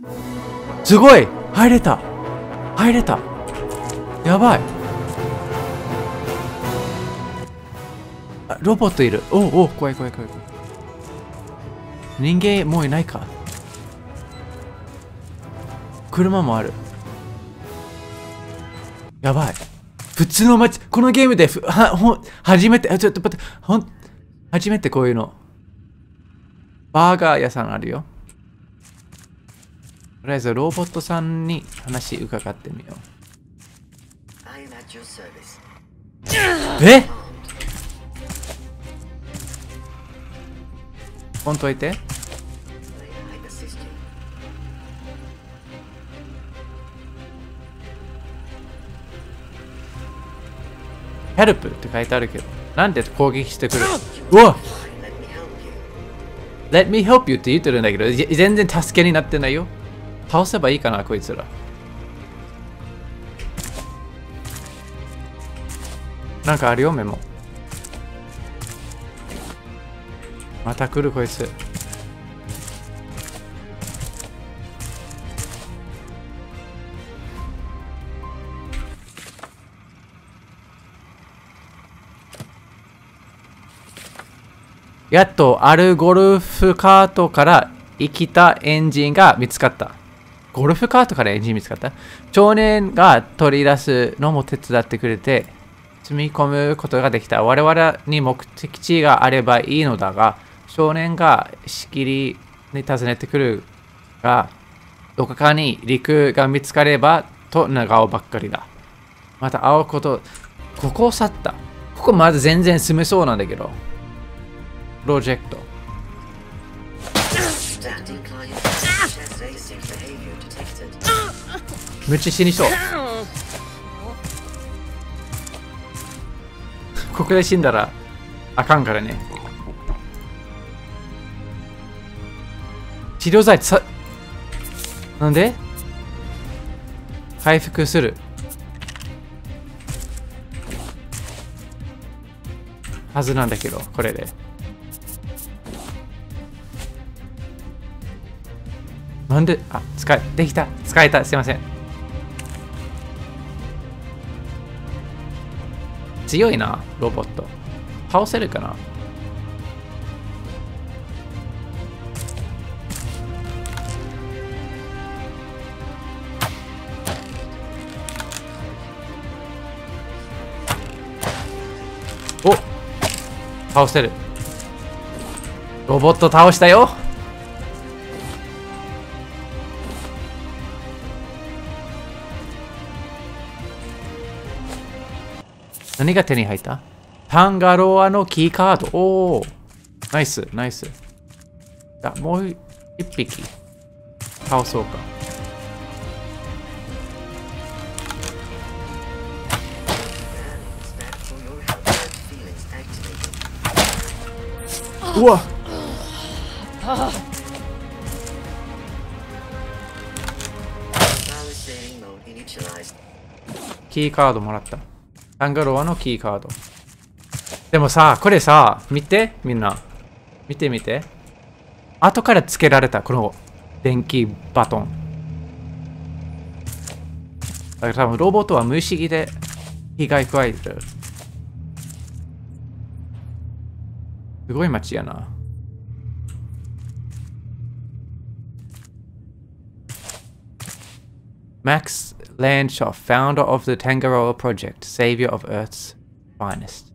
すごい入れた入れたやばい。あ、ロボットいる。おうおう、怖い怖い怖い怖い。人間もういないか。車もある。やばい。普通の街、このゲームで初めて、ちょっと待って、初めてこういうの。バーガー屋さんあるよ。とりあえずロボットさんに話伺ってみよう。え？ほんといて。ヘルプって書いてあるけど、なんで攻撃してくる？うわ！ Let me help you って言ってるんだけど、全然助けになってないよ。倒せばいいかな、こいつら。なんかあるよ、メモ。また来る、こいつ。やっとあるゴルフカートから生きたエンジンが見つかった。ゴルフカートからエンジン見つかった。少年が取り出すのも手伝ってくれて積み込むことができた。我々に目的地があればいいのだが、少年がしきりに訪ねてくるが、どこかに陸が見つかればと願うばっかりだ。また会うこと、ここを去った。ここまだ全然住めそうなんだけど。プロジェクト。無知死にそう。ここで死んだらあかんからね。治療剤さ、なんで回復するはずなんだけど、これで。なんで、あ、できた。使えた。すいません。強いな、ロボット。倒せるかな？お！倒せる。ロボット倒したよ。何が手に入った？タンガロアのキーカード。おお、ナイス、ナイス。あ、もう一匹倒そうか。うわっ、キーカードもらった。タンガロアのキーカード。でもさ、これさ、見て、みんな。見てみて。後からつけられた、この電気バトン。だから多分ロボットは無意識で被害加えてる。すごい街やな。Max Landshoff, founder of the Tangaroa Project, savior of Earth's finest.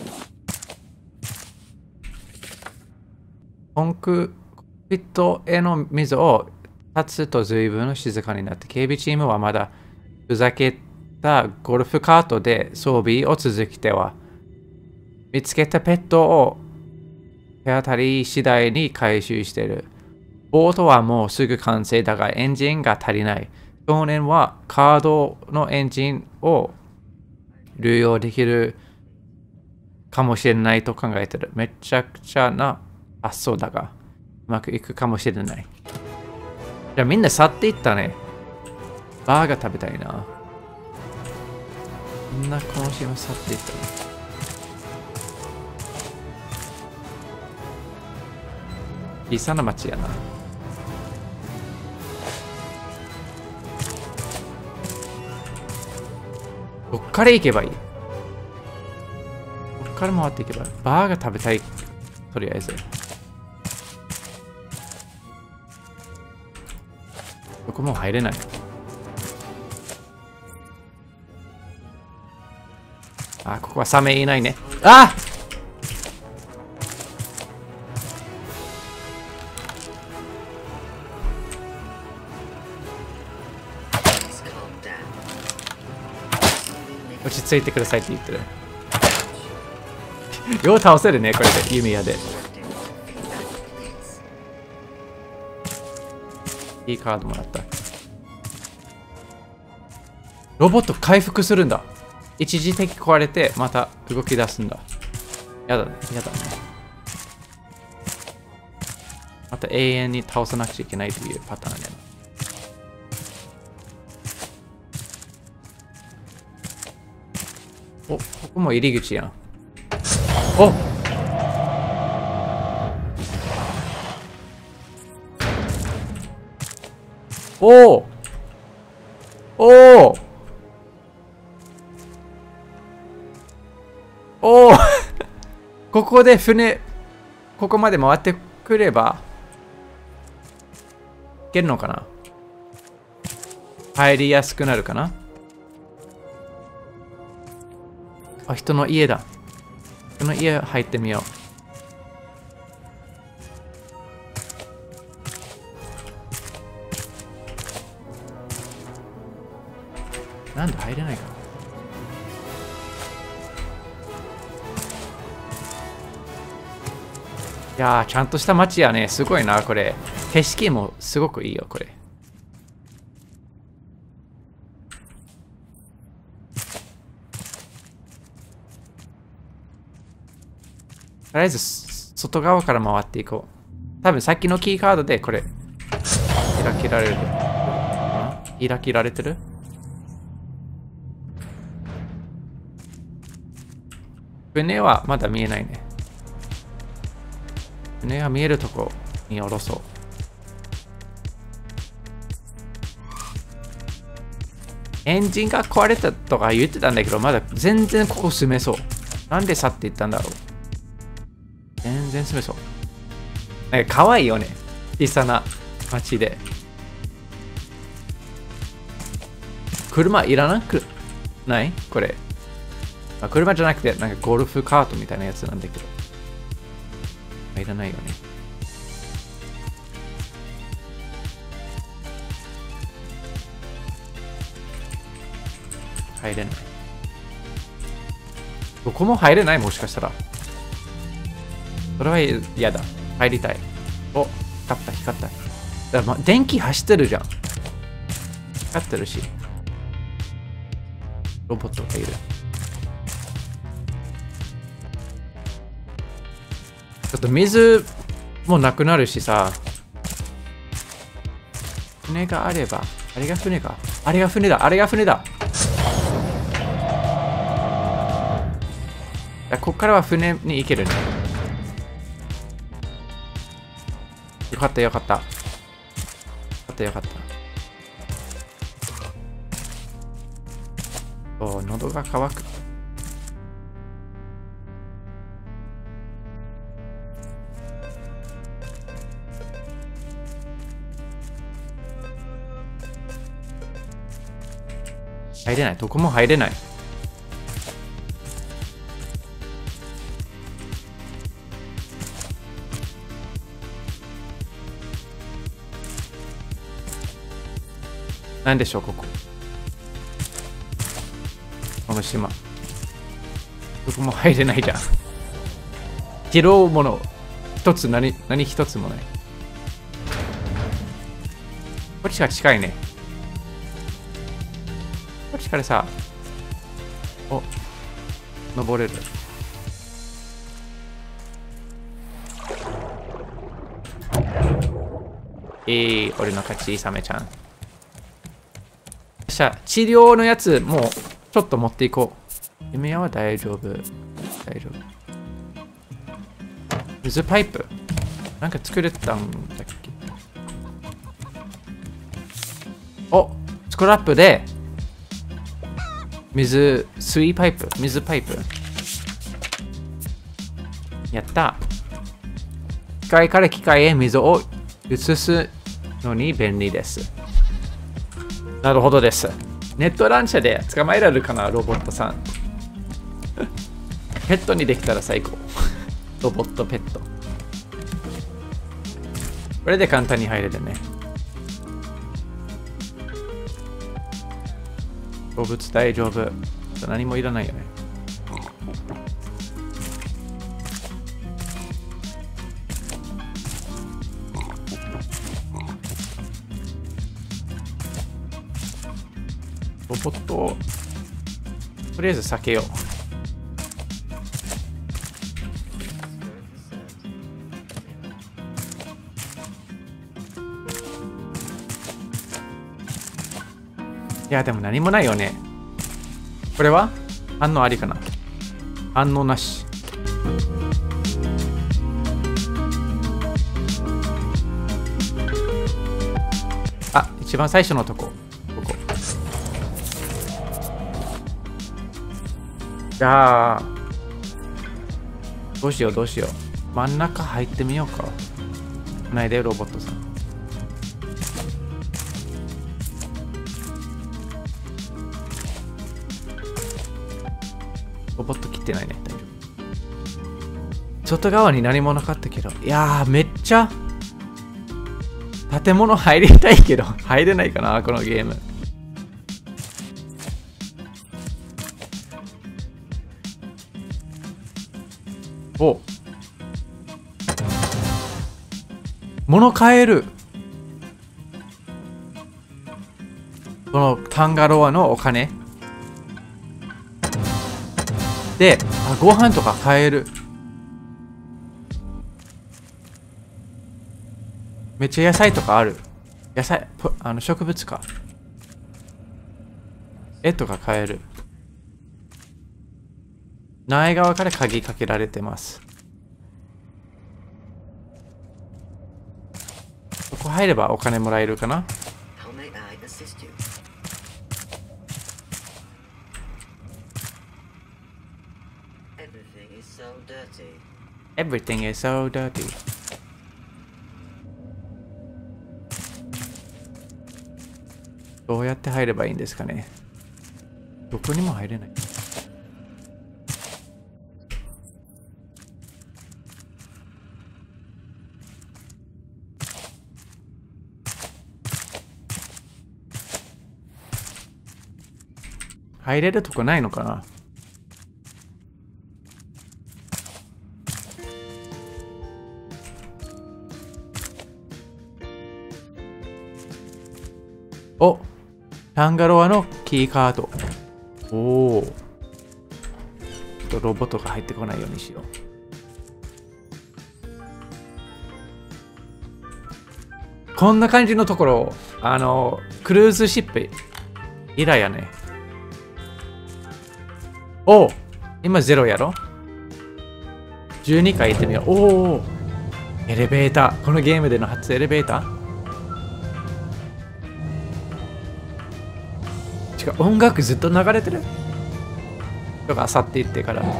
コンクリートへの水を立つと随分静かになって、警備チームはまだふざけたゴルフカートで装備を続けては、見つけたペットを手当たり次第に回収している。ボートはもうすぐ完成だがエンジンが足りない。少年はカードのエンジンを流用できるかもしれないと考えている。めちゃくちゃな発想だが、うまくいくかもしれない。じゃあみんな去っていったね。バーガー食べたいな。みんなこの島去っていったね。小さな町やな。 どっから行けばいい？どっから回っていけばいい？バーが食べたい。とりあえず。どこも入れない。あ、ここはサメいないね。あっ！落ち着いてくださいって言ってる。よう倒せるね、これで、弓矢で。いいカードもらった。ロボット回復するんだ。一時的壊れて、また動き出すんだ。やだね、やだね。また永遠に倒さなくちゃいけないというパターンね。お、ここも入り口やん。お！おお！おお！おお！ここで船、ここまで回ってくれば、いけるのかな？入りやすくなるかな？あ、人の家だ。人の家入ってみよう。なんで入れないかな。いやー、ちゃんとした街やね。すごいな、これ。景色もすごくいいよ、これ。とりあえず、外側から回っていこう。多分さっきのキーカードでこれ、開けられる。開けられてる？船はまだ見えないね。船が見えるとこに下ろそう。エンジンが壊れたとか言ってたんだけど、まだ全然ここ住めそう。なんで去っていったんだろう。全然住めそう。なんか可愛いよね。小さな街で。車いらなくないこれ。まあ、車じゃなくて、なんかゴルフカートみたいなやつなんだけど。いらないよね。入れない。どこも入れない？もしかしたら。それは嫌だ。入りたい。お、光った、光った。だま、電気走ってるじゃん。光ってるし。ロボットがいる。ちょっと水もなくなるしさ。船があれば。あれが船か。あれが船だ。あれが船だ。こっからは船に行けるね。よかったよかった。よかったよかった。お、喉が渇く。入れない。どこも入れない。なんでしょう、ここ。この島。どこも入れないじゃん。拾うもの、一つ何一つもない。こっちが近いね。こっちからさ、お、登れる。俺の勝ち、サメちゃん。治療のやつ、もう、ちょっと持っていこう。夢は大丈夫。大丈夫。水パイプなんか作れたんだっけ？お、スクラップで、 水パイプ、水パイプ。やった。機械から機械へ水を移すのに便利です。なるほどです。ネット乱射で捕まえられるかな、ロボットさん。ペットにできたら最高。ロボットペット。これで簡単に入れるね。動物大丈夫。何もいらないよね。ロボットをとりあえず避けよう。いや、でも何もないよね。これは反応ありかな？反応なし。あ、一番最初のとこ。ここ。じゃあ、どうしようどうしよう。真ん中入ってみようか。来ないで、ロボットさん。ロボット切ってないね。大丈夫。外側に何もなかったけど。いやー、めっちゃ建物入りたいけど、入れないかな、このゲーム。お、物買える。このタンガロアのお金で、ご飯とか買える。めっちゃ野菜とかある。野菜、植物か。絵とか買える。苗側から鍵かけられてます。ここ入ればお金もらえるかな。Everything is so dirty. どうやって入ればいいんですかね。どこにも入れない。入れるとこないのかな。お、タンガロアのキーカード。おお。ちょっとロボットが入ってこないようにしよう。こんな感じのところ、クルーズシップ以来やね。お、今0やろ？ 12 回行ってみよう。おお。エレベーター。このゲームでの初エレベーター？音楽ずっと流れてるとか去っていってから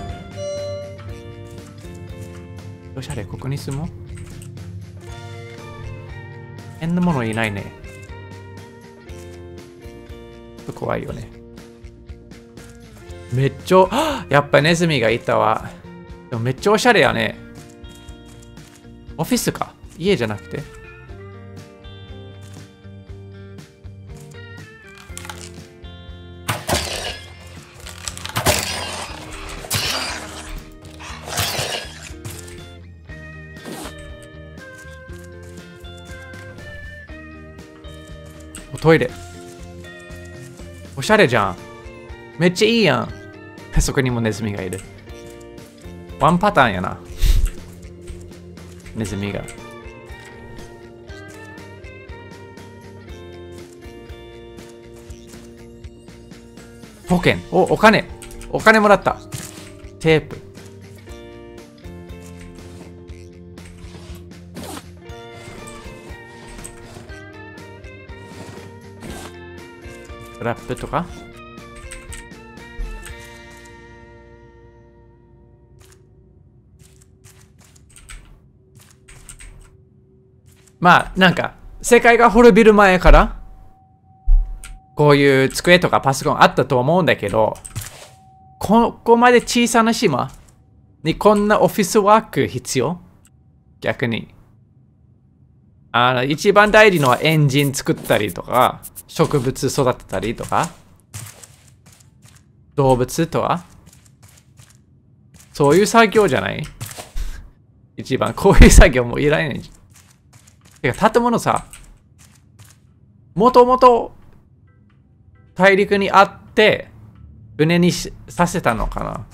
おしゃれ。ここに住もう。変なものいないね。ちょっと怖いよね。めっちゃやっぱネズミがいたわ。でもめっちゃおしゃれやね。オフィスか、家じゃなくて。トイレ。おしゃれじゃん。めっちゃいいやん。そこにもネズミがいる。ワンパターンやな。ネズミが。保険。お金。お金もらった。テープ。ラップとかまあ、なんか、世界が滅びる前から、こういう机とかパソコンあったと思うんだけど、ここまで小さな島にこんなオフィスワーク必要？逆に。一番大事のはエンジン作ったりとか、植物育てたりとか、動物とか、そういう作業じゃない一番こういう作業もいらない。てか、建物さ、もともと大陸にあって、船にさせたのかな。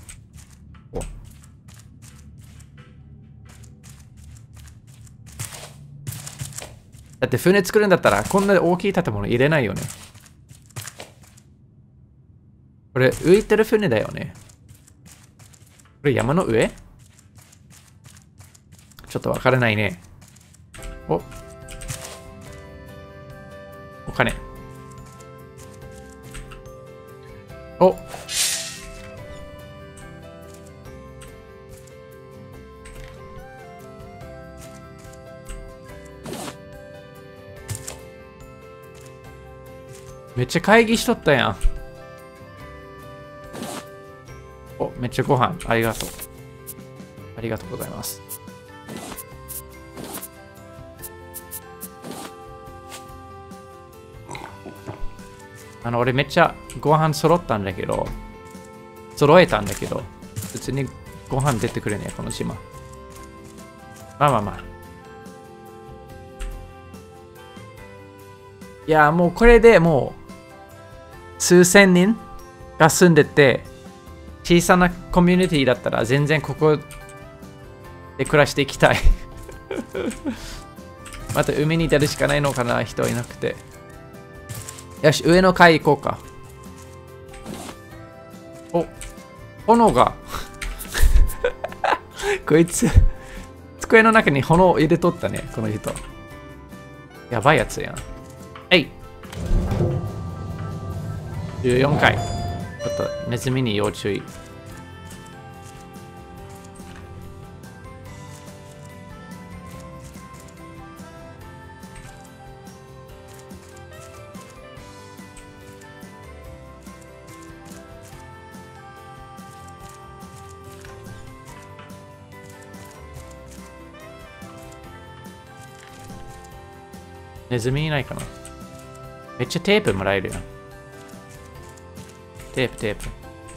だって船作るんだったらこんな大きい建物入れないよね。これ浮いてる船だよね。これ山の上？ちょっとわからないね。お金。おめっちゃ会議しとったやん。お、めっちゃご飯。ありがとう。ありがとうございます。俺めっちゃご飯揃えたんだけど、普通にご飯出てくるね、この島。まあまあまあ。いや、もうこれでもう、数千人が住んでて、小さなコミュニティだったら全然ここで暮らしていきたい。また海に出るしかないのかな、人いなくて。よし、上の階行こうか。お、炎が。こいつ、机の中に炎を入れとったね、この人。やばいやつやん。はい。14階。ちょっとネズミに要注意。ネズミいないかな。めっちゃテープもらえるやん。テープ。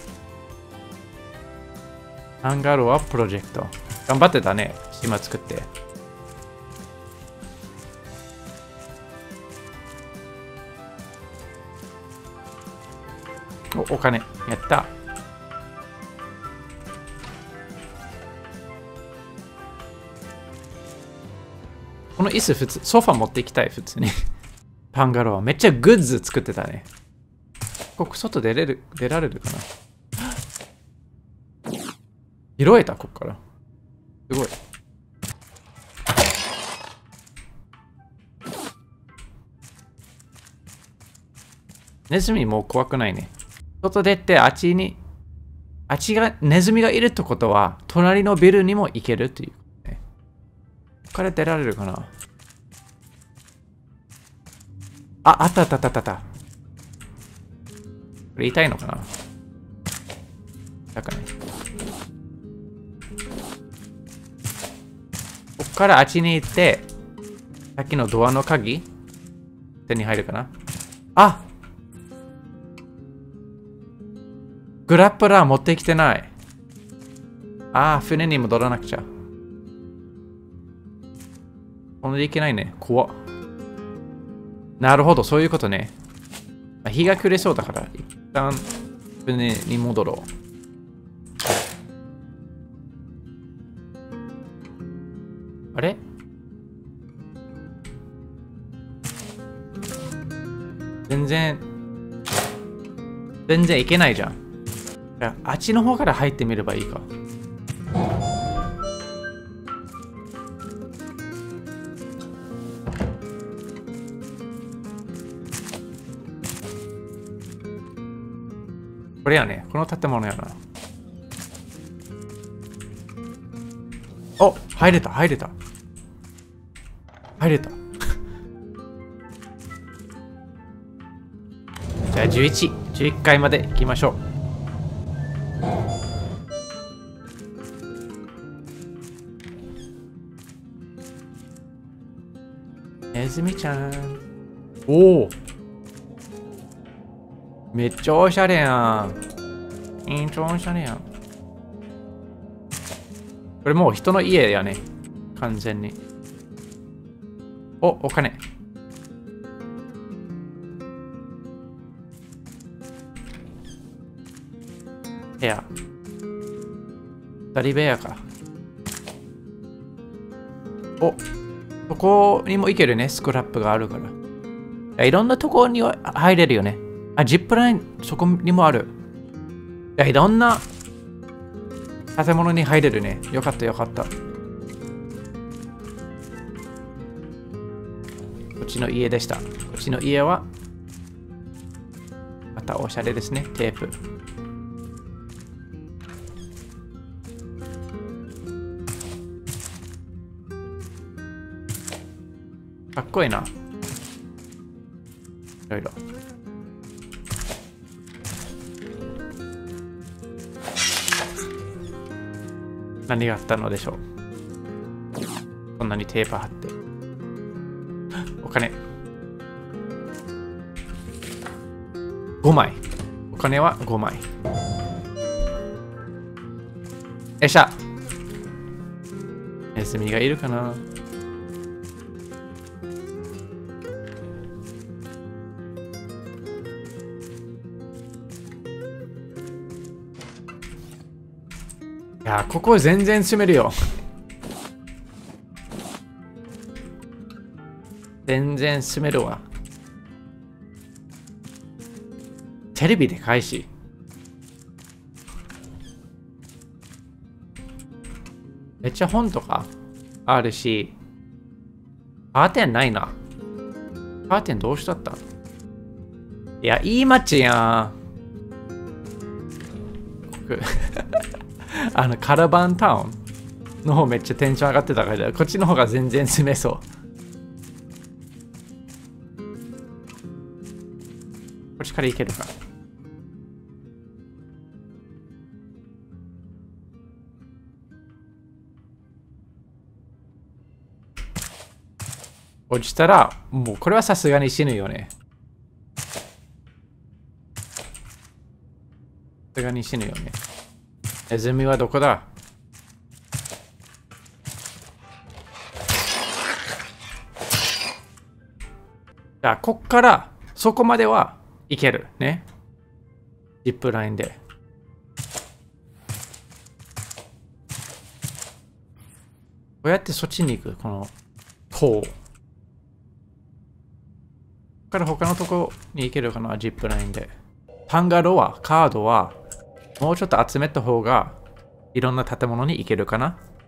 ハンガロアプロジェクト。頑張ってたね。島作って。お金。やった。この椅子普通、ソファ持っていきたい、普通に。パンガローはめっちゃグッズ作ってたね。ここ外出られるかな。拾えた、ここから。すごい。ネズミもう怖くないね。外出てあっちがネズミがいるってことは、隣のビルにも行けるっていう、ね。ここから出られるかな。あった。これ痛いのかな。だからね。こっからあっちに行って、さっきのドアの鍵手に入るかな。あ、グラップラー持ってきてない。船に戻らなくちゃ。これでいけないね。怖っ。なるほど、そういうことね。日が暮れそうだから、一旦船に戻ろう。あれ？全然いけないじゃん。じゃあ、あっちの方から入ってみればいいか。これやね。この建物やな。お、入れた。 じゃあ11階まで行きましょう。ネズミちゃん。おお。めっちゃおしゃれやん。めっちゃおしゃれやん。これもう人の家やね。完全に。お金。部屋。二人部屋か。そこにも行けるね。スクラップがあるから。いろんなところには入れるよね。ジップライン、そこにもある。いろんな建物に入れるね。よかった。こっちの家でした。こっちの家は、またおしゃれですね。テープ。かっこいいな。いろいろ。何があったのでしょう。こんなにテープ貼って。お金。5枚。お金は5枚。よっしゃ。ネズミがいるかな。いや、ここ全然住めるよ。全然住めるわ。テレビでかいし。めっちゃ本とかあるし。カーテンないな。カーテンどうしちゃった？いや、いい街やん。カラバンタウンの方めっちゃテンション上がってたから、こっちの方が全然住めそう。こっちから行けるか。落ちたら、もうこれはさすがに死ぬよね。さすがに死ぬよね。ネズミはどこだ？じゃあ、こっからそこまでは行けるね。ジップラインで。どうやってそっちに行く？この塔。こっから他のとこに行けるかな、ジップラインで。タンガロア、カードはもうちょっと集めた方がいろんな建物に行けるかな。